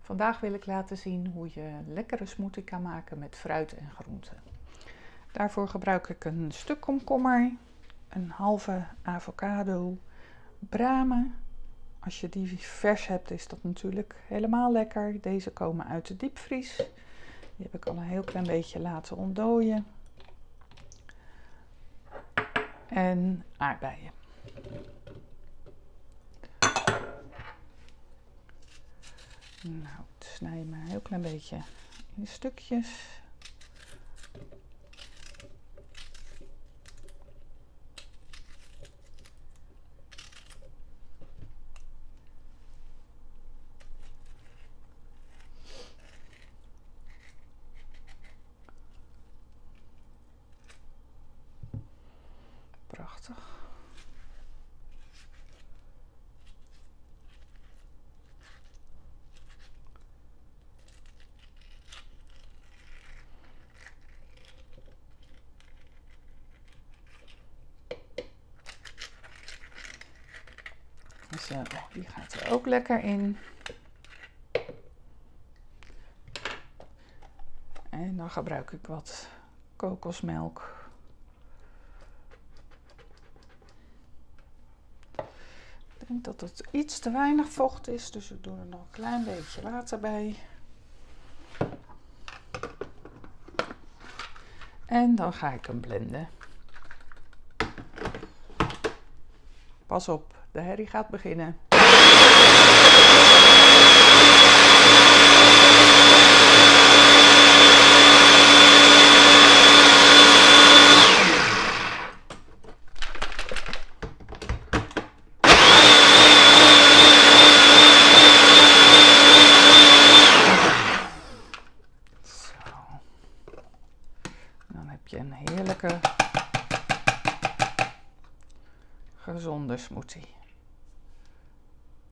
Vandaag wil ik laten zien hoe je een lekkere smoothie kan maken met fruit en groenten. Daarvoor gebruik ik een stuk komkommer, een halve avocado, bramen. Als je die vers hebt is dat natuurlijk helemaal lekker. Deze komen uit de diepvries. Die heb ik al een heel klein beetje laten ontdooien. En aardbeien. Nou, ik snij hem een heel klein beetje in stukjes. Prachtig. Zo, die gaat er ook lekker in. En dan gebruik ik wat kokosmelk. Ik denk dat het iets te weinig vocht is, dus ik doe er nog een klein beetje water bij. En dan ga ik hem blenden. Pas op, de herrie gaat beginnen. Dan heb je een heerlijke, gezonde smoothie.